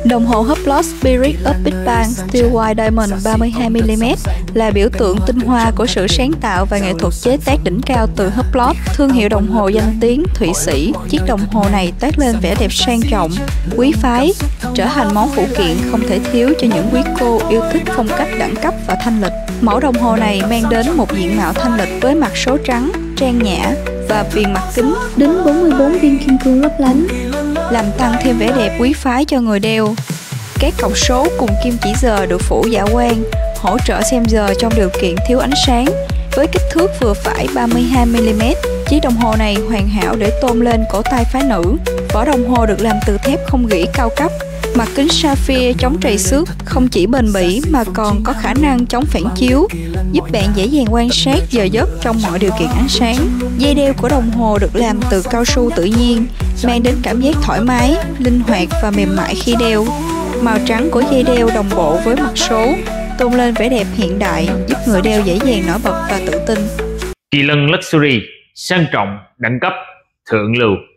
Đồng hồ Hublot Spirit of Big Bang Steel White Diamond 32mm là biểu tượng tinh hoa của sự sáng tạo và nghệ thuật chế tác đỉnh cao từ Hublot, thương hiệu đồng hồ danh tiếng Thụy Sĩ. Chiếc đồng hồ này toát lên vẻ đẹp sang trọng, quý phái, trở thành món phụ kiện không thể thiếu cho những quý cô yêu thích phong cách đẳng cấp và thanh lịch. Mẫu đồng hồ này mang đến một diện mạo thanh lịch với mặt số trắng, trang nhã và viền mặt kính đính 44 viên kim cương lấp lánh, làm tăng thêm vẻ đẹp quý phái cho người đeo. Các cọc số cùng kim chỉ giờ được phủ dạ quang, hỗ trợ xem giờ trong điều kiện thiếu ánh sáng. Với kích thước vừa phải 32mm, chiếc đồng hồ này hoàn hảo để tôn lên cổ tay phái nữ. Vỏ đồng hồ được làm từ thép không gỉ cao cấp. Mặt kính sapphire chống trầy xước không chỉ bền bỉ mà còn có khả năng chống phản chiếu, giúp bạn dễ dàng quan sát giờ giấc trong mọi điều kiện ánh sáng. Dây đeo của đồng hồ được làm từ cao su tự nhiên, mang đến cảm giác thoải mái, linh hoạt và mềm mại khi đeo. Màu trắng của dây đeo đồng bộ với mặt số, tôn lên vẻ đẹp hiện đại, giúp người đeo dễ dàng nổi bật và tự tin. Kỳ lân Luxury, sang trọng, đẳng cấp, thượng lưu.